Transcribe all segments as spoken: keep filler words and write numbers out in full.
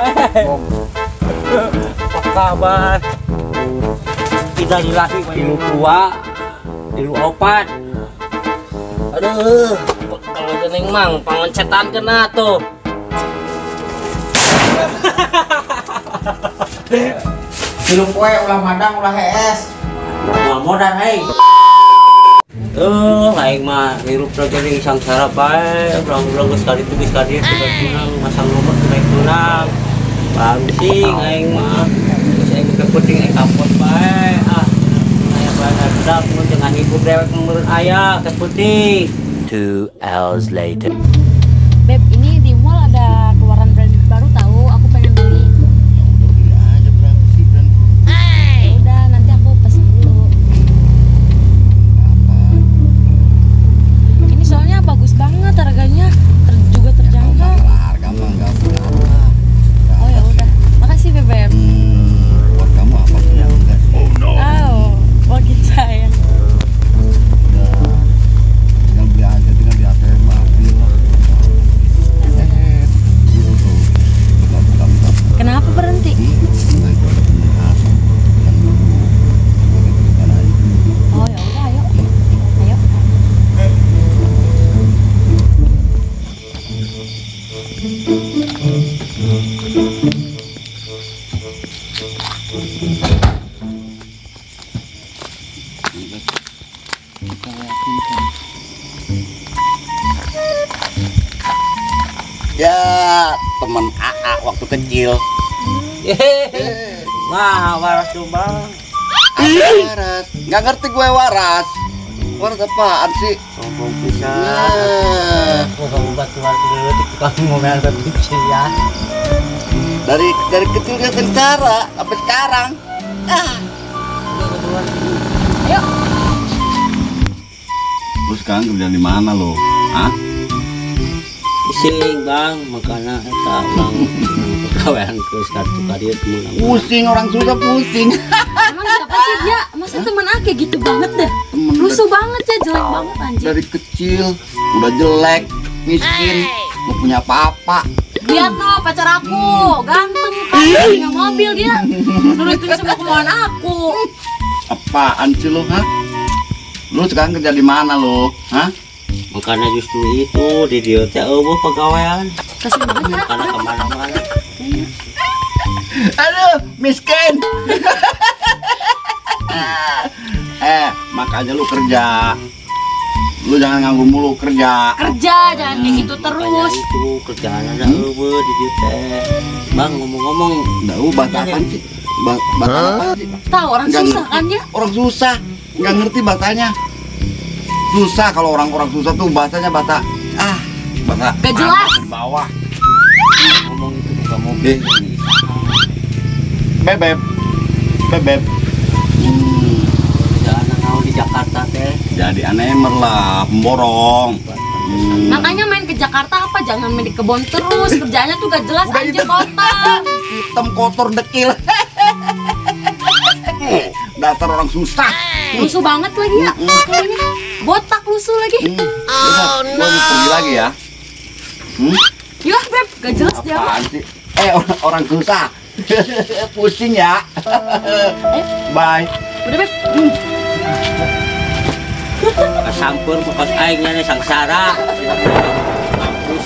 Apa kabar? Kita dilahi ilu tua, ilu opat. Aduh, kalau jeneng mang pangoncetan kena tuh. Belum kue ulah madang ulah es. Ulah modal hei. Tuh, aing mah hirup rajering sangsara bae, ulang-ulang geus kali tuh geus kali sudah tunang, masang nomor sudah tunang. Pancing aing mah. Geus aing kepenting aing kapot bae. Ah, aya bae hadap mun jangan ibu dewek meureun aya kepenting. Two hours later. Beb, ini di mall ada keluaran brand baru tahu, aku pengen beli. Beli aja berapa sih brand? Ya udah, nanti aku pesen dulu. Apa? Ini soalnya bagus banget harganya, ter juga terjangkau. Masalah harga mah enggak apa-apa. Oh ya udah, makasih Beb. Hmm, buat kamu apa sih yang enggak? Oh no. Oh, buat kita ya. Udah. Tinggal beli aja, tinggal di A T M ambil lah. Eh, gitu tuh. Buka-buka. Kenapa berhenti? Nah, itu ada temen khas yang dulu pakai bukan aja. Oh ya udah, ayo. Ayo. Ya, teman A A waktu kecil. Hehehe. Wah, waras tuh bang. Waras. Nggak ngerti gue waras. Waras apaan sih? Sombong pisan. Nah, Aku kamu batuan dulu di tukang ngomel kecil ya. dari dari kecil dia sengsara sampai sekarang. Ah. Ayo. Lu sekarang kerja di mana lo? Hah? Pusing bang, makanya eta ulang pegawaian ke kartu kadieu temen. Pusing, orang susah pusing. Emang siapa sih dia? Masa teman Ake gitu banget deh? Temen Rusuh banget ya, jelek banget anjir. dari kecil udah jelek, miskin, nggak punya apa-apa. Lihat no pacar aku, ganteng kan, punya mobil dia. Nurutin semua kemauan aku. Apaan sih lo, hah? Lu sekarang kerja di mana lo? Hah? Makanya justru itu di dia teh eueuh pegawaian. Kasih banget ya. Karena kemana-mana. Aduh, miskin. Eh, makanya lu kerja. Lu jangan nganggur mulu kerja. Kerja jangan kayak gitu Makanya terus. itu kerjaan ada eueuh di dia teh. Bang ngomong-ngomong, Nggak, lu bahasa apaan sih? Ba- bahasa apaan sih? Tahu orang Nggak susah ngerti. kan ya? Orang susah, nggak ngerti bahasanya. Susah kalau orang-orang susah tuh bahasanya bahasa ah, bahasa Nggak jelas. di bawah. ngomong itu bukan mau Eh, bebeb, bebeb. Hmm, perjalanan naon di Jakarta teh. jadi anemer lah, pemborong. Hmm. Makanya main ke Jakarta apa? Jangan main di kebon terus. Kerjanya tuh gak jelas Udah anjir itu. kotor. Hitam kotor dekil. Dasar orang susah. Lusuh banget lagi ya. Kayaknya botak lusuh lagi. Hmm. Oh no. Gua pergi lagi ya. Hmm? Ya Beb, gak jelas dia. Apaan sih? Eh orang, orang susah. Pusing ya. Eh, Bye. udah Beb. Kasampur pokok aingnya nih sangsara. Mampus.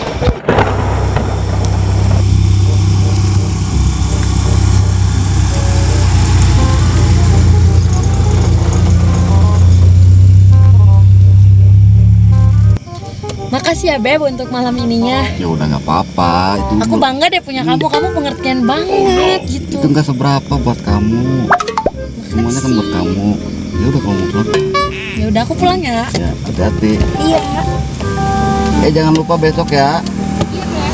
Makasih ya Beb untuk malam ininya. Ya udah nggak apa-apa. Itu Aku bangga deh punya kamu. Kamu pengertian banget gitu. itu nggak seberapa buat kamu. Semuanya kan buat kamu. Ya udah kalau mau pulang. Ya udah aku pulang ya. Ya hati-hati. Iya. Eh jangan lupa besok ya. Iya Beb.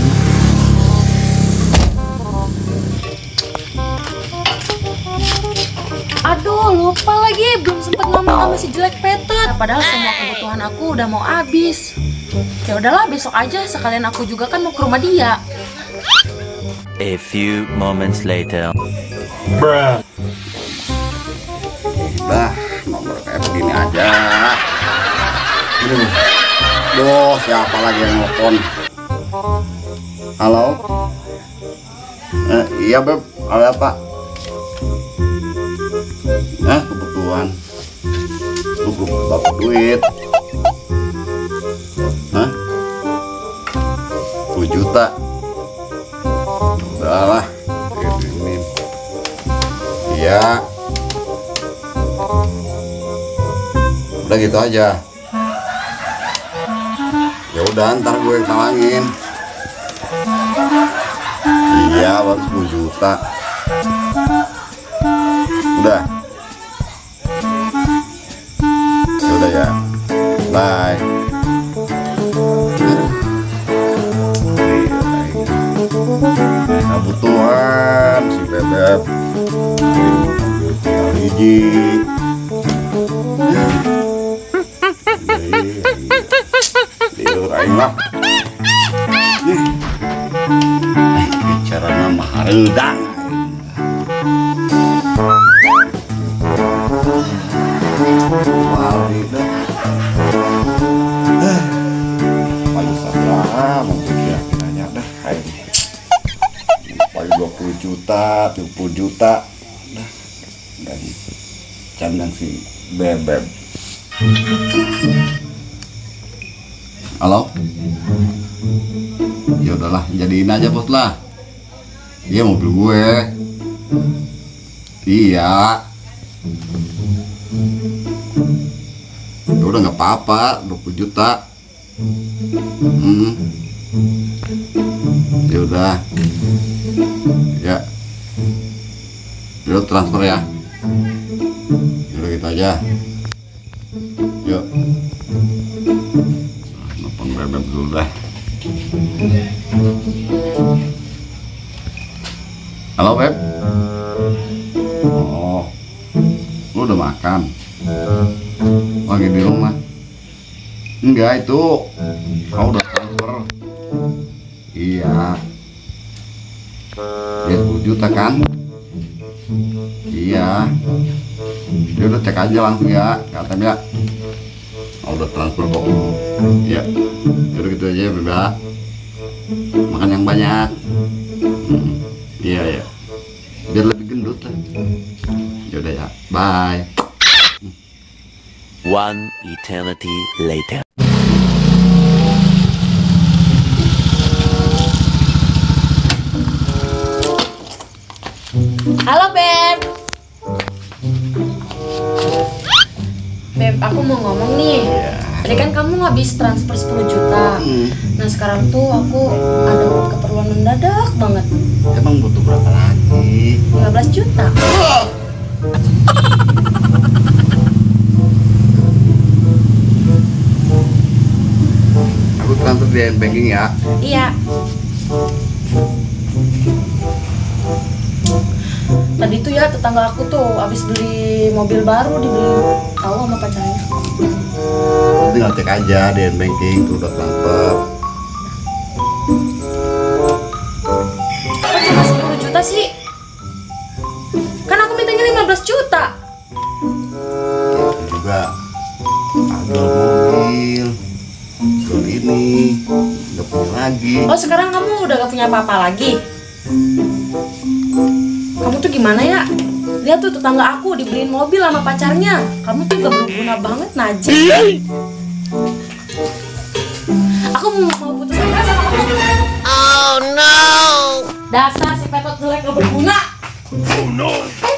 Aduh, lupa lagi belum sempat ngomong sama si jelek petet. Padahal semua kebutuhan aku udah mau habis. Ya udahlah, besok aja sekalian aku juga kan mau ke rumah dia. A few moments later. Dah, nomor kayak begini aja. Aduh. Duh, siapa lagi yang nelfon? Halo? Eh, iya Beb, ada apa? Nah, kebutuhan. Lu belum dapat duit. Hah? sepuluh juta. Udah lah, ini. Iya. Udah gitu aja. Ya udah, ntar gue yang talangin. Iya, baru sepuluh juta. Udah. Ya udah ya. Bye. Kebutuhan si Bebeb. Hiji. Tidur aing lah. Bicara nama hareudang. Wali dah. Paling sabaraha mungkin ya nanya dah. Paling dua puluh juta, tiga puluh juta. Dah. Dan candang si Bebeb. Halo? Ya udahlah, jadiin aja bos lah. Iya, mobil gue. Iya. Ya udah nggak apa-apa, dua puluh juta. Hmm. Ya udah. Ya. Yuk transfer ya. Ya udah gitu aja. Yuk. Nelfon Bebeb dulu dah. Halo Beb. Oh, lu udah makan? Lagi di rumah? Enggak, itu kau udah transfer. Iya. Ya sepuluh juta kan? Iya. Dia udah cek aja langsung ya, katanya. Oh, udah transfer kok. Ya, udah gitu aja ya Beb. Makan yang banyak. Hmm. Iya ya, biar lebih gendut lah. Yaudah ya, bye. One eternity later. Halo Beb. Beb, aku mau ngomong nih. Tadi kan kamu habis transfer sepuluh juta. Hmm. Nah sekarang tuh aku ada keperluan mendadak banget. Emang butuh berapa lagi? lima belas juta. Aku transfer di banking ya. Iya. Tadi tuh ya tetangga aku tuh habis beli mobil baru, dibeli tahu sama pacarnya. Tinggal cek aja di banking tuh udah transfer. Kok cuma sepuluh juta sih? Kan aku mintanya lima belas juta. Itu juga ada mobil. Jual ini nggak punya lagi. Oh sekarang kamu udah gak punya apa-apa lagi? Kamu tuh gimana ya? Lihat tuh tetangga aku dibeliin mobil sama pacarnya. Kamu tuh gak berguna banget, Najib. Aku mau putus asa sama kamu. Oh no. Dasar si Petot jelek gak berguna. Oh no.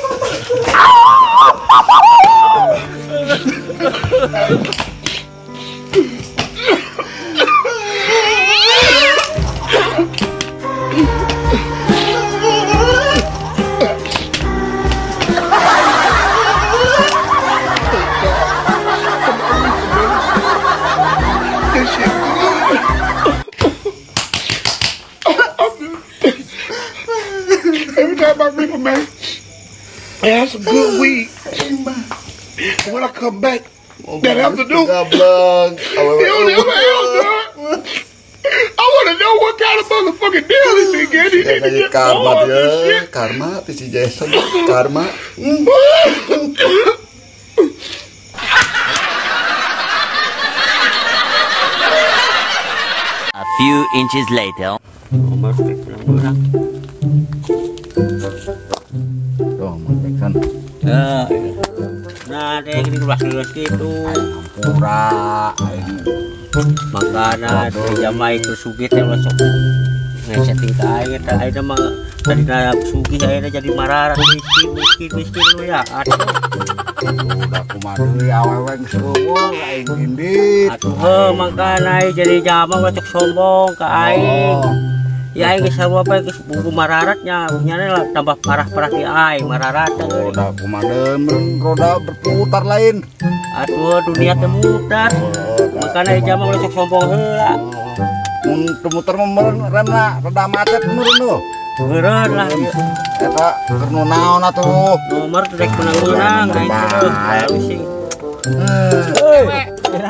Every time I reap a man, I have some good weed. And when I come back, that afternoon, Gableng. hell, hell, hell, dog. I want to know what kind of motherfucking deal this nigga get. He Ya need to kayak get karma more of this dia, shit. karma tuh si Jason, karma. Hmm. A few inches later. nomor pulang-pulang. Tuh, Mang Jackson. Ya, nah deh ini kelas-kelas gitu. Pura, aing Makana di jamai itu sugih teh masuk ngesetting ke air, tak ada mah tadi na sugih akhirnya jadi mararat miskin miskin miskin lu ya. Atuh, udah kumaha deui awewe geus eueuh aing indit. atuh heuh makana jadi jama masuk sombong ke aing. Ya aing geus apa geus bumbu mararatnya, nyana lah tambah parah-parah di aing mararat teh. Udah kumaha deui roda berputar lain. Atuh dunia teh mutar. Makana jama masuk sombong heula. Mun muter meureun remna rada macet meureun nu. Meureun lah ieu. Eta keur nu naon atuh? Nomor rek menang-menang aing teh halusing. Heuh.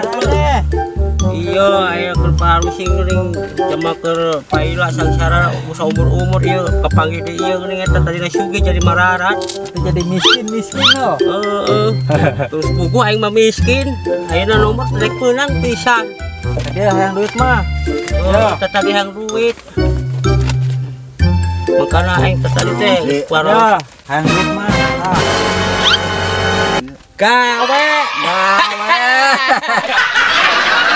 Iya, aya keur palusing geuning jama keur paila sangsara usa umur-umur ieu kepanggih deui ieu geuning eta tadina sugih jadi mararat. Jadi miskin-miskin lo. Heeh. Terus buku aing mah miskin. Ayeuna nomor rek meunang pisan. Dia yang duit mah. Oh, tetagihang duit. Makana aing tadi teh Ya, para yang duit mah. Ah. gawe gawe